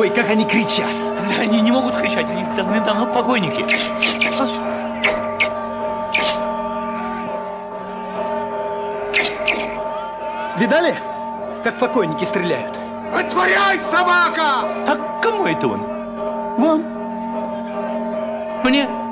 Ой, как они кричат. Да, они не могут кричать, они давным-давно покойники. Видали, как покойники стреляют? Отворяй, собака! А кому это он? Вам. Мне?